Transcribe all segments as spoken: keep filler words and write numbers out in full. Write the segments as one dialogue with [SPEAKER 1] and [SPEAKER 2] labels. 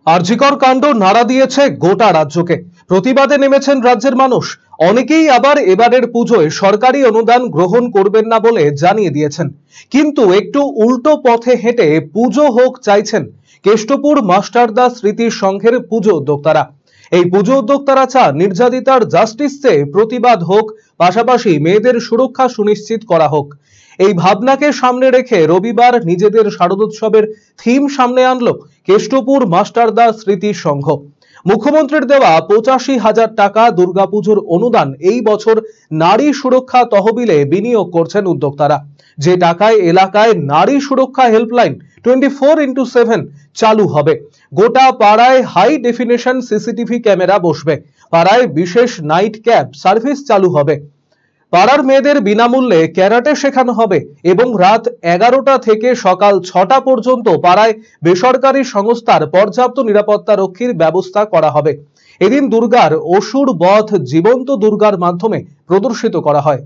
[SPEAKER 1] আরজিকর কাণ্ড নাড়া দিয়েছে গোটা রাজ্যকে। প্রতিবাদে নেমেছেন রাজ্যের মানুষ। অনেকেই আবার এবারের পুজোয় সরকারি অনুদান গ্রহণ করবেন না বলে জানিয়ে দিয়েছেন। কিন্তু একটু উল্টো পথে হেঁটে পুজো হোক চাইছেন কেষ্টপুর মাস্টারদা স্মৃতি সংঘের পুজো উদ্যোক্তারা। এই পুজো উদ্যোক্তারা চান নির্যাতিতার জাস্টিস চেয়ে প্রতিবাদ হোক, পাশাপাশি মেয়েদের সুরক্ষা সুনিশ্চিত করা হোক। এই ভাবনাকে সামনে রেখে রবিবার নিজেদের শারদোৎসবের থিম সামনে আনলো কেষ্টপুর মাস্টারদা স্মৃতি সংঘ। মুখ্যমন্ত্রীর দেওয়া পঁচাশি হাজার টাকা দুর্গাপুজোর অনুদান এই বছর নারী সুরক্ষা তহবিলে বিনিয়োগ করছেন উদ্যোক্তারা। যে টাকায় এলাকায় নারী সুরক্ষা helpline twenty four into seven চালু হবে। গোটা পাড়ায় হাই ডেফিনেশন সিসিটিভি ক্যামেরা বসবে। পাড়ায় বিশেষ নাইট ক্যাব সার্ভিস চালু হবে। পাড়ার মেয়েদের বিনামূল্যে ক্যারাটে শেখানো হবে এবং রাত এগারোটা থেকে সকাল ছটা পর্যন্ত পাড়ায় বেসরকারি সংস্থার পর্যাপ্ত নিরাপত্তা রক্ষীর ব্যবস্থা করা হবে। এদিন দুর্গার অসুর বধ জীবন্ত দুর্গার মাধ্যমে প্রদর্শিত করা হয়।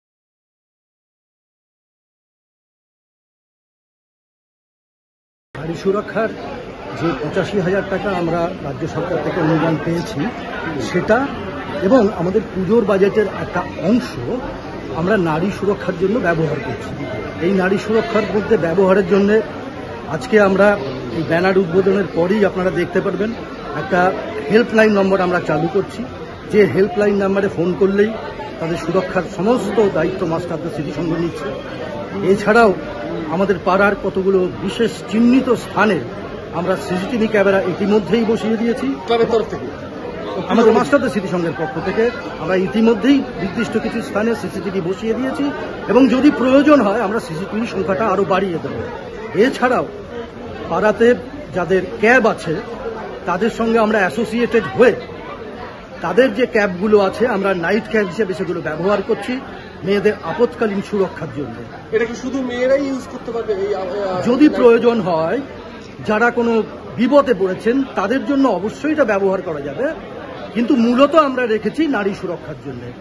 [SPEAKER 2] নারী সুরক্ষার যে পঁচাশি হাজার টাকা আমরা রাজ্য সরকার থেকে অনুদান পেয়েছি সেটা এবং আমাদের পুজোর বাজেটের একটা অংশ আমরা নারী সুরক্ষার জন্য ব্যবহার করছি। এই নারী সুরক্ষার মধ্যে ব্যবহারের জন্য আজকে আমরা এই ব্যানার উদ্বোধনের পরেই আপনারা দেখতে পারবেন একটা হেল্পলাইন নম্বর আমরা চালু করছি, যে হেল্পলাইন নাম্বারে ফোন করলেই তাদের সুরক্ষার সমস্ত দায়িত্ব মাস্টারদা স্মৃতি সংঘ নিচ্ছে। এছাড়াও আমাদের পাড়ার কতগুলো বিশেষ চিহ্নিত স্থানে আমরা সিসিটিভি ক্যামেরা ইতিমধ্যেই বসিয়ে দিয়েছি। তরফ থেকে আমাদের মাস্টারদা স্মৃতি সংঘের পক্ষ থেকে আমরা ইতিমধ্যেই নির্দিষ্ট কিছু স্থানে সিসিটিভি বসিয়ে দিয়েছি এবং যদি প্রয়োজন হয় আমরা সিসিটিভি সংখ্যাটা আরও বাড়িয়ে দেব। এছাড়াও পাড়াতে যাদের ক্যাব আছে তাদের সঙ্গে আমরা অ্যাসোসিয়েটেড হয়ে তাদের যে ক্যাবগুলো আছে আমরা নাইট ক্যাব হিসেবে সেগুলো ব্যবহার করছি মেয়েদের আপৎকালীন সুরক্ষার জন্য।
[SPEAKER 3] এটা কি শুধু মেয়েরাই ইউজ করতে পারবে?
[SPEAKER 2] যদি প্রয়োজন হয়, যারা কোনো বিপদে পড়েছেন তাদের জন্য অবশ্যই এটা ব্যবহার করা যাবে, কিন্তু মূলত আমরা রেখেছি নারী সুরক্ষার জন্য।